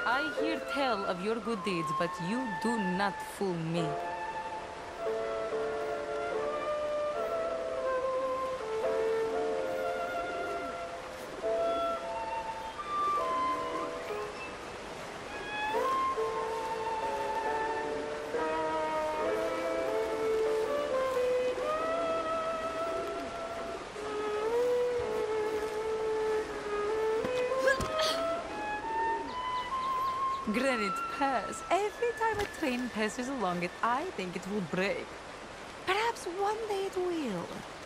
I hear tell of your good deeds, but you do not fool me. Granite Pass. Every time a train passes along it, I think it will break. Perhaps one day it will.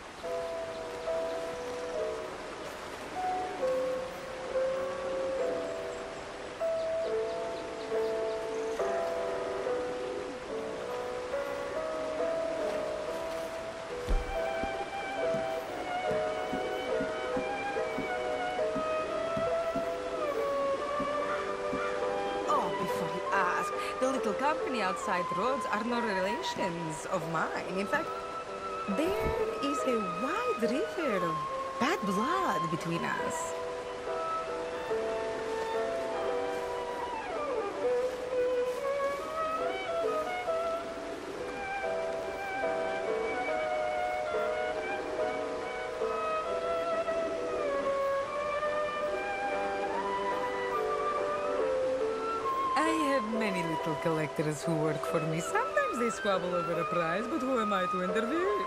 Oh, before you ask, the little company outside roads are no relations of mine. In fact, there is a wide river of bad blood between us. I have many little collectors who work for me. Sometimes they squabble over a prize, but who am I to intervene?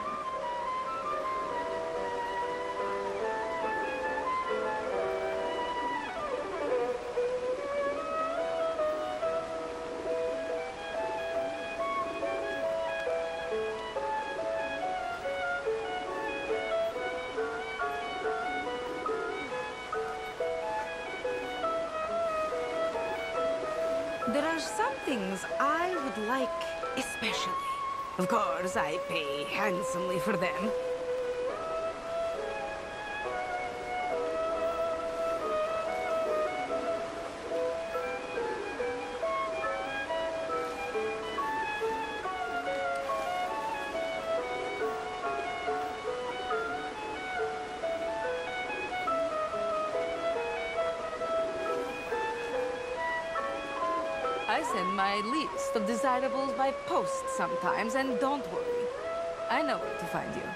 There are some things I would like especially. Of course, I pay handsomely for them. I send my list of desirables by post sometimes, and don't worry. I know where to find you.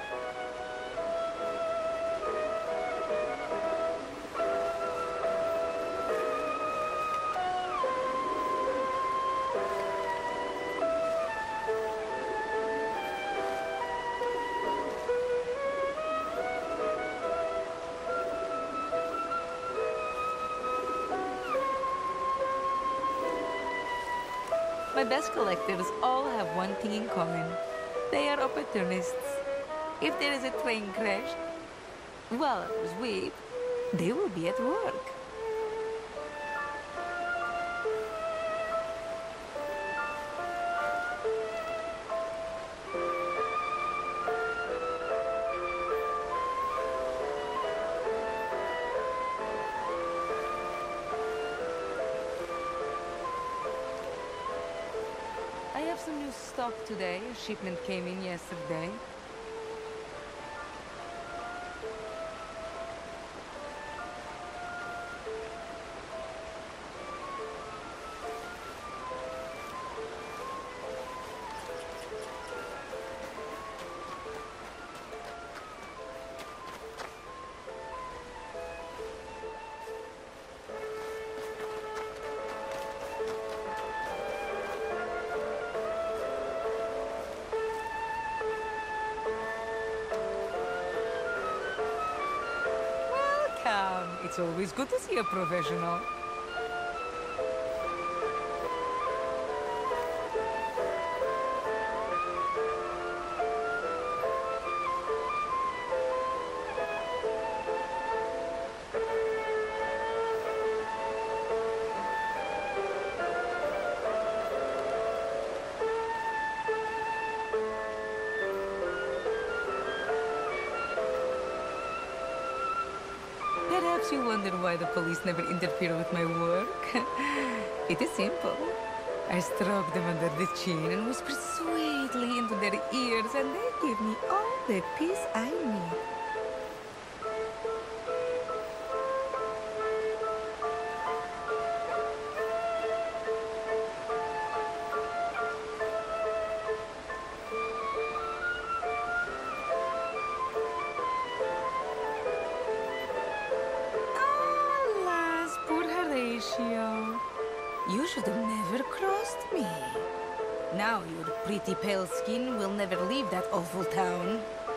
My best collectors all have one thing in common. They are opportunists. If there is a train crash, while others weep, they will be at work. I have some new stock today. A shipment came in yesterday. It's always good to see a professional. Perhaps you wonder why the police never interfere with my work. It is simple. I stroke them under the chin and whisper sweetly into their ears, and they give me all the peace I need. You should have never crossed me. Now your pretty pale skin will never leave that awful town.